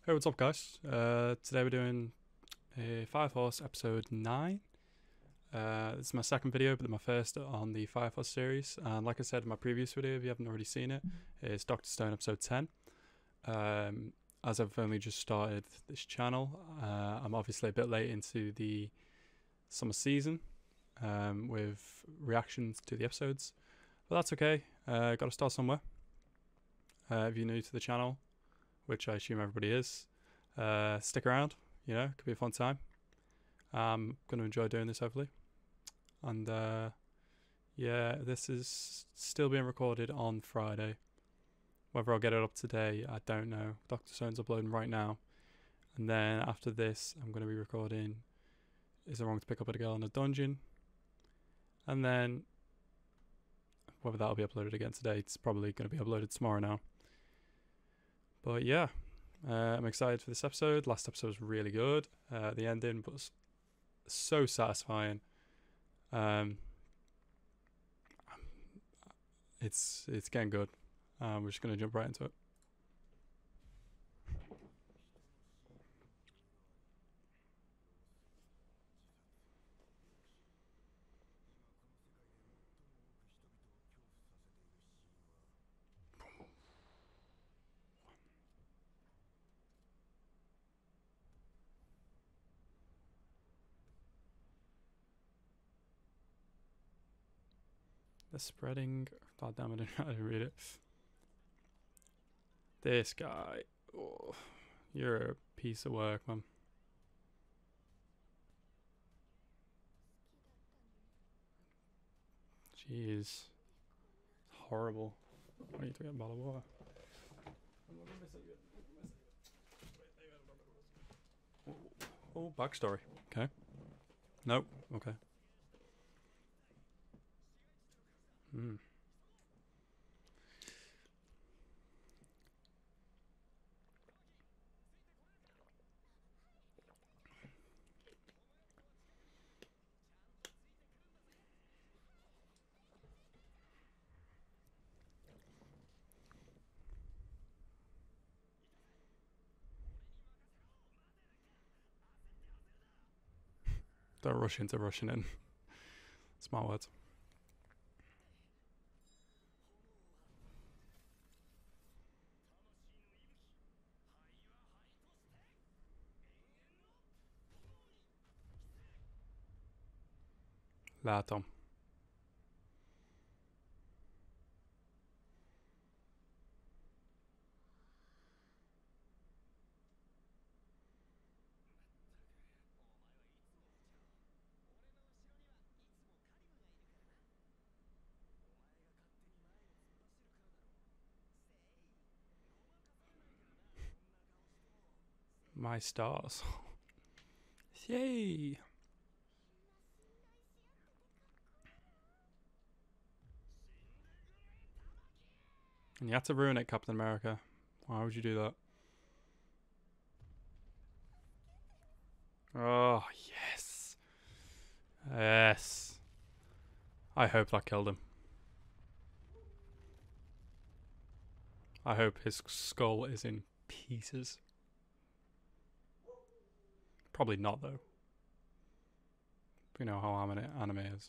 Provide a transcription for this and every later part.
Hey, what's up, guys? Today we're doing a Fire Force episode 9. This is my second video, but my first on the Fire Force series. And like I said in my previous video, if you haven't already seen it, it's Dr. Stone episode 10. As I've only just started this channel, I'm obviously a bit late into the summer season with reactions to the episodes, but that's okay. Got to start somewhere. If you're new to the channel, which I assume everybody is, stick around. You know, it could be a fun time. I'm going to enjoy doing this, hopefully. And yeah, this is still being recorded on Friday. Whether I'll get it up today, I don't know. Dr. Stone's uploading right now. And then after this, I'm going to be recording Is It Wrong to Pick Up a Girl in a Dungeon? And then whether that'll be uploaded again today, it's probably going to be uploaded tomorrow now. But yeah, I'm excited for this episode. Last episode was really good. The ending was so satisfying. It's getting good. We're just gonna jump right into it. The spreading. God damn it! I didn't read it. This guy. Oh, you're a piece of work, man. Jeez. Horrible. I need to get a bottle of water. Oh, backstory. Okay. Nope. Okay. Hmm. Don't rush into rushing in. Smart words. Latom. My stars. Yay! And you had to ruin it, Captain America. Why would you do that? Oh, yes. Yes. I hope that killed him. I hope his skull is in pieces. Probably not, though. You know how anime is.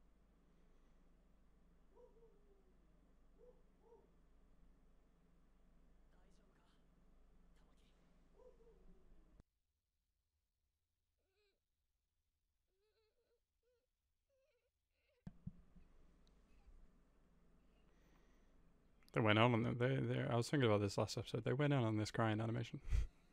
They went on I was thinking about this last episode. They went on this crying animation.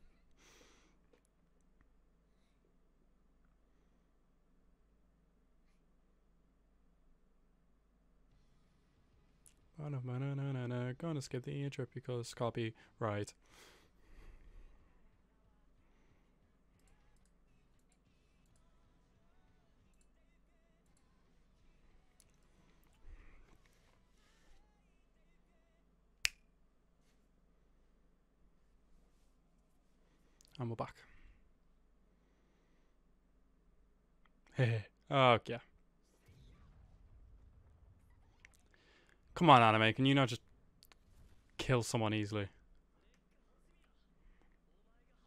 Gonna skip the intro because copyright. And we're back. Hey. Oh, yeah. Come on, anime. Can you not just kill someone easily?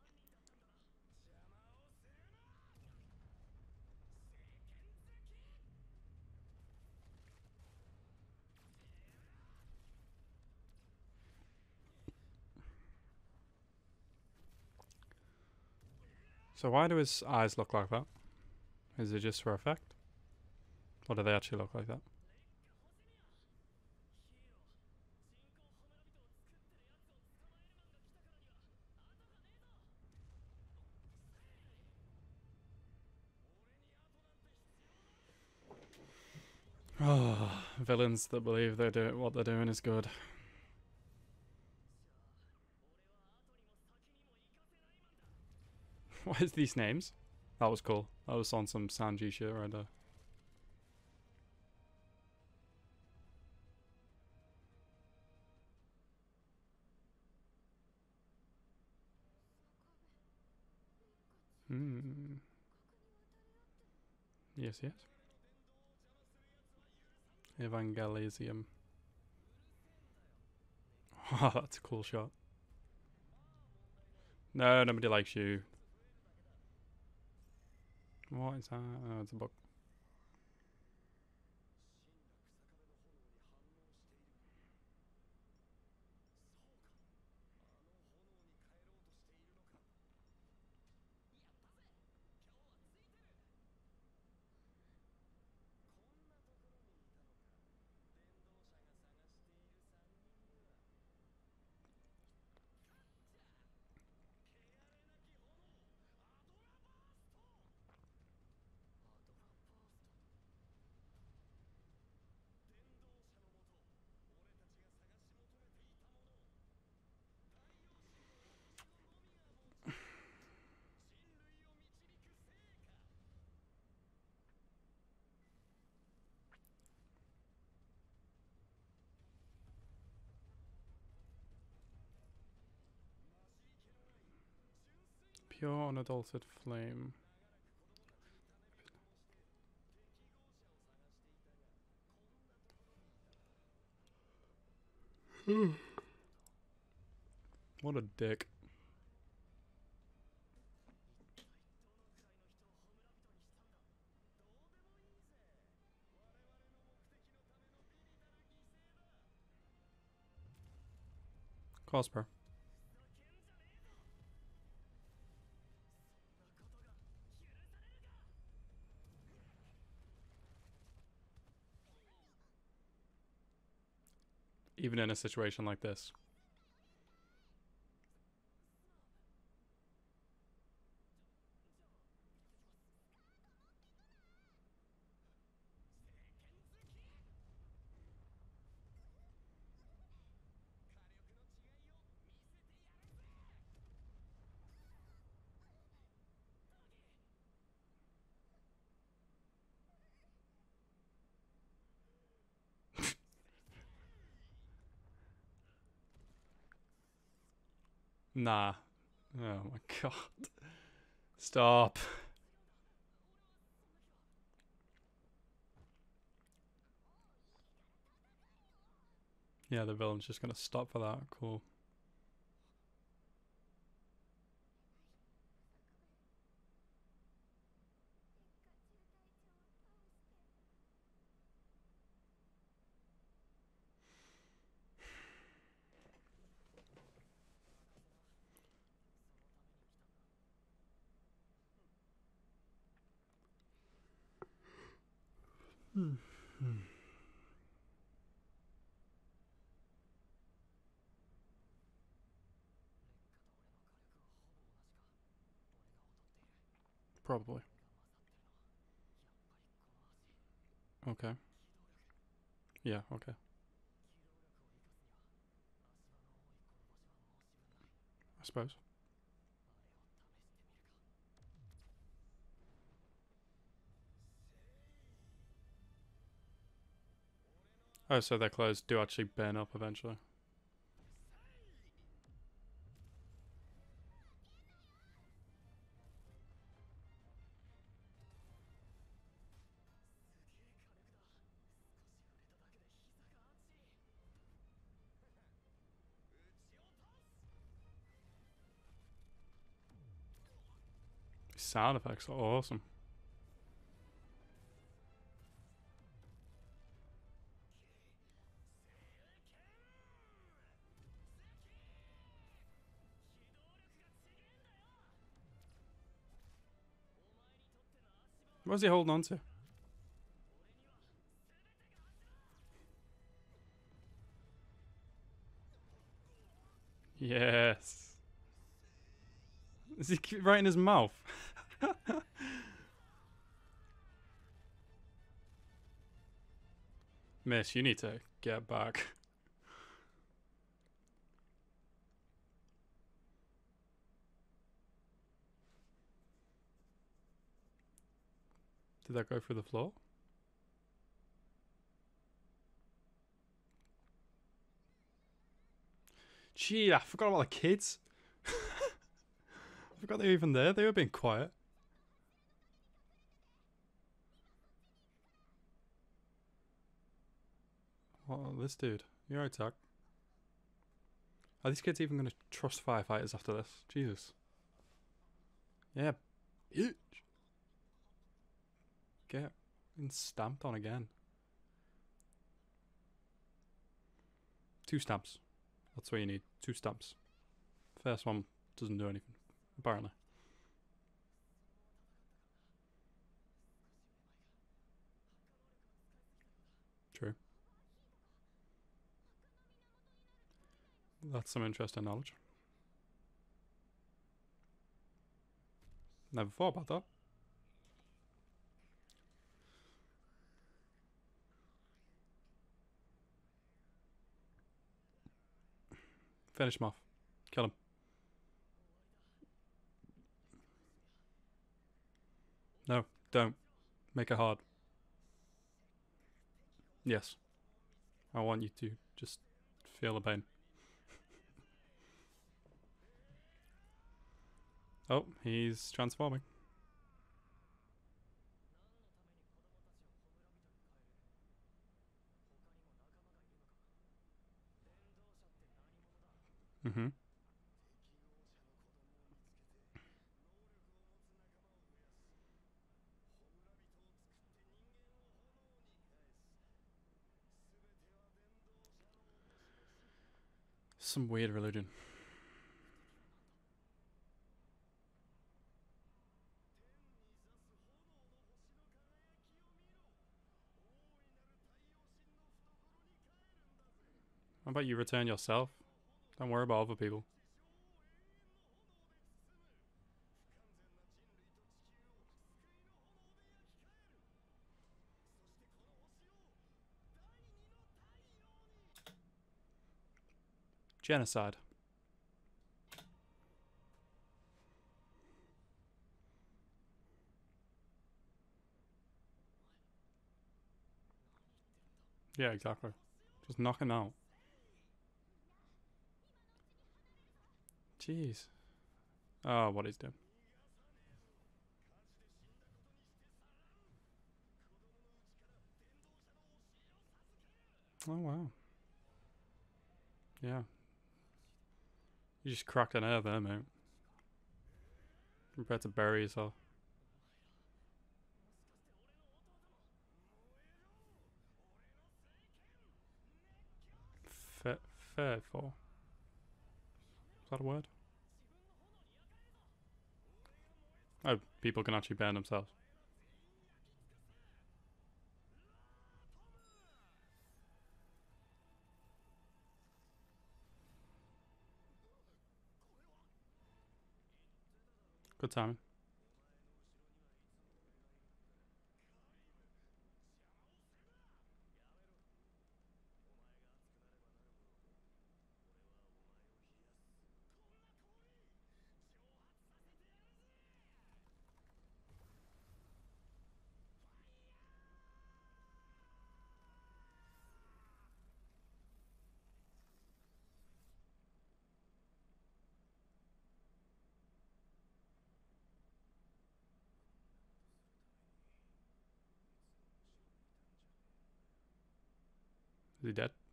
So why do his eyes look like that? Is it just for effect? Or do they actually look like that? Oh, villains that believe they're doing what they're doing is good. What is these names? That was cool. That was on some Sanji shit right there. Hmm. Yes, yes. Evangelisium. Oh, that's a cool shot. No, nobody likes you. What is that? Oh, it's a book. Pure unadulterated flame. What a dick. Cosper. Even in a situation like this. Nah. Oh my god. Stop. Yeah, the villain's just gonna stop for that. Cool. Probably. Okay. Yeah, okay. I suppose. Oh, so their clothes do actually burn up eventually. Sound effects are awesome. What's he holding on to? Yes. Is he right in his mouth? Miss, you need to get back. Did that go through the floor? Gee, I forgot about the kids. I forgot they were even there. They were being quiet. Oh, this dude. You're right, Zach. Are these kids even going to trust firefighters after this? Jesus. Yeah. Bitch. Get stamped on again. 2 stamps. That's what you need. 2 stamps. First one doesn't do anything, apparently. True. That's some interesting knowledge. Never thought about that. Finish him off. Kill him. No, don't. Make it hard. Yes. I want you to just feel the pain. Oh, he's transforming. Mm-hmm. Some weird religion. How about you return yourself? Don't worry about other people. Genocide. Yeah, exactly. Just knock him out. Jeez. Oh, what he's doing. Oh, wow. Yeah. You just cracked an air there, mate. Compared to bury yourself. Faithful. Is that a word? Oh, people can actually burn themselves. Good timing. Is he dead?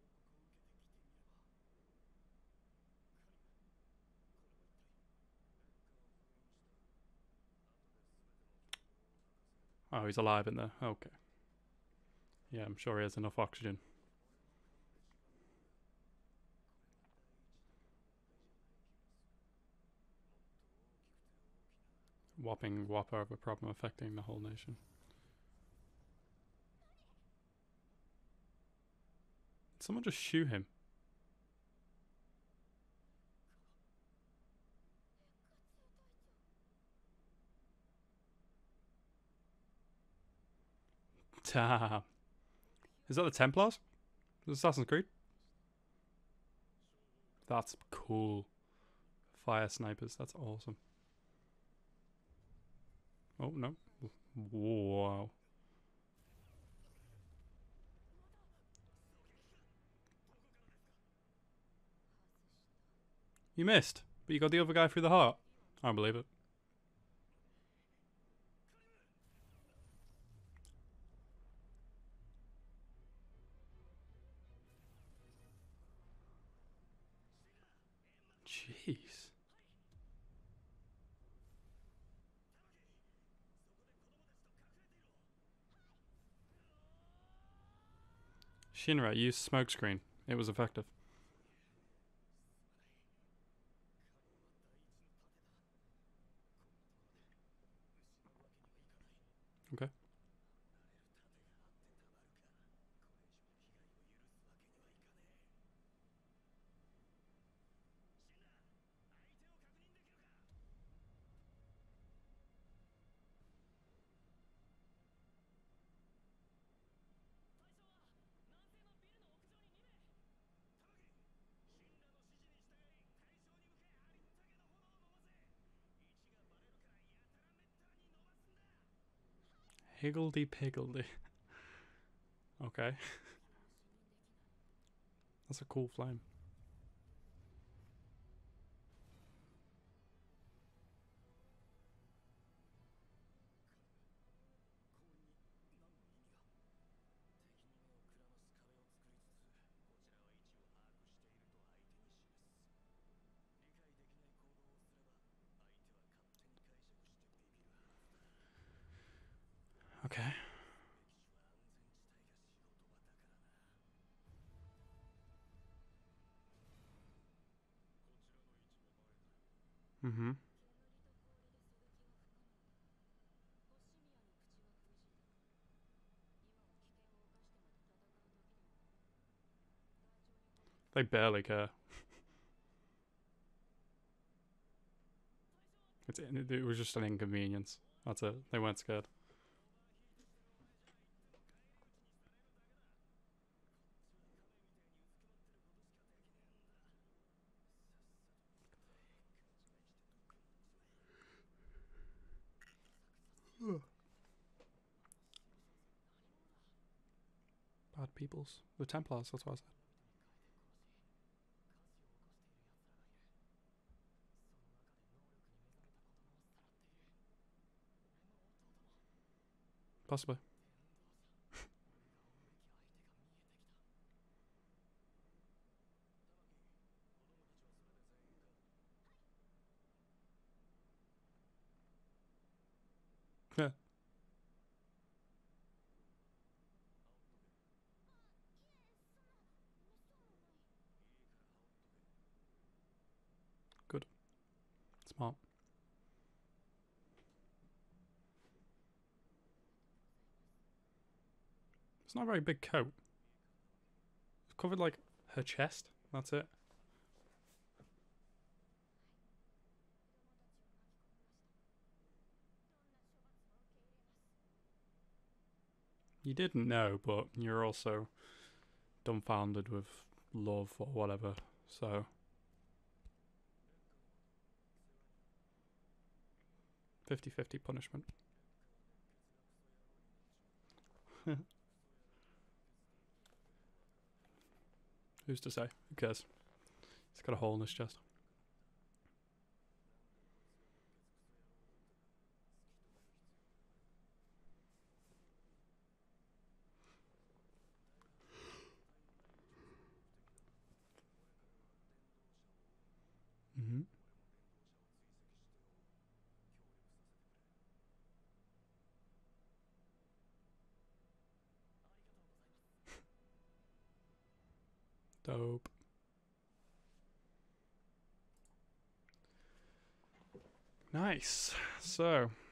Oh, he's alive in there. Okay. Yeah, I'm sure he has enough oxygen. whopping whopper of a problem affecting the whole nation. Did someone just shoot him? Damn. Is that the Templars? Assassin's Creed? That's cool. Fire snipers, that's awesome. Oh, no. Wow. You missed, but you got the other guy through the heart. I don't believe it. Jeez. Shinra used smokescreen. It was effective. Okay. Higgledy-piggledy. Okay. That's a cool flame. Okay. Mm-hmm. They barely care. It was just an inconvenience. That's it. They weren't scared. Bad peoples. The Templars, that's what I said. Possibly. Yeah. Good. Smart. It's not a very big coat. It's covered like her chest. That's it. You didn't know, but you're also dumbfounded with love or whatever. So 50-50 punishment. Who's to say? Who cares? He's got a hole in his chest. Mm-hmm. Dope. Nice. So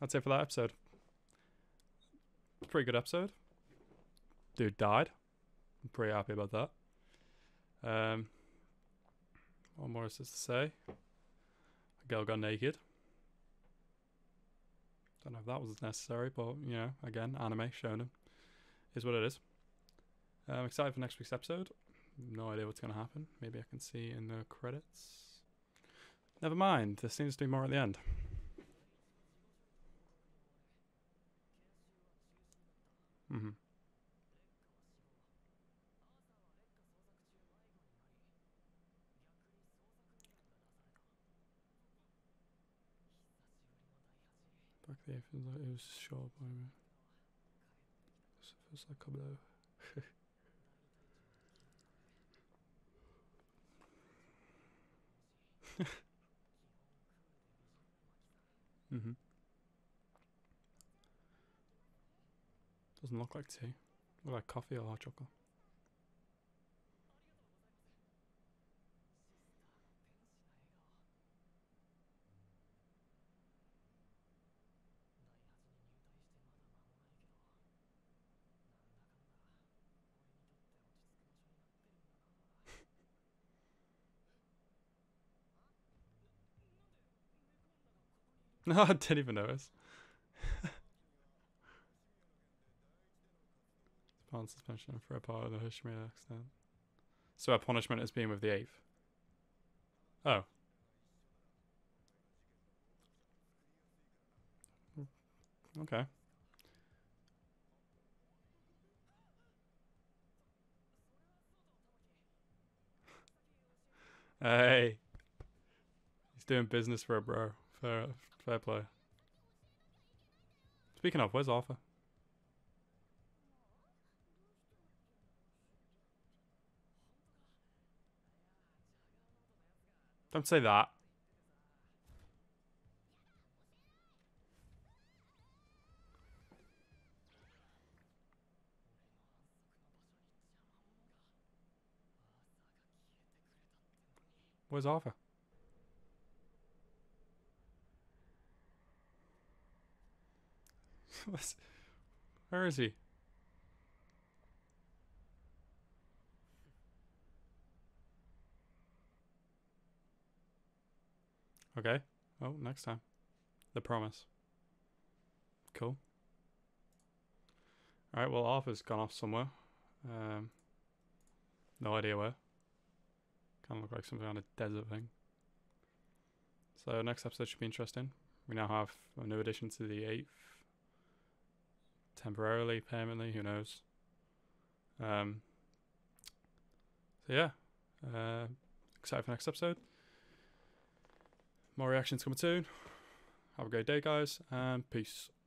that's it for that episode. Pretty good episode. Dude died. I'm pretty happy about that. What more is this to say? A girl got naked. Don't know if that was necessary, but you know, again, anime shonen is what it is. I'm excited for next week's episode. No idea what's going to happen. Maybe I can see in the credits. Never mind. There seems to be more at the end. Back there, it feels like it was short by me. It feels like a blow. Doesn't look like tea. Look like coffee or hot chocolate. No, I didn't even notice. On suspension for a part of the Hashimura accident. So our punishment is being with the 8th. Oh. Okay. Hey. He's doing business for a bro. Fair play. Speaking of, where's Arthur? Don't say that. Where's Arthur? Where is he? Okay. Oh, next time. The promise. Cool. Alright, well, Arthur's gone off somewhere. No idea where. Kind of look like some kind of desert thing. So next episode should be interesting. We now have a new addition to the 8th. Temporarily, permanently, who knows. So yeah. Excited for next episode. More reactions coming soon. Have a great day, guys, and peace.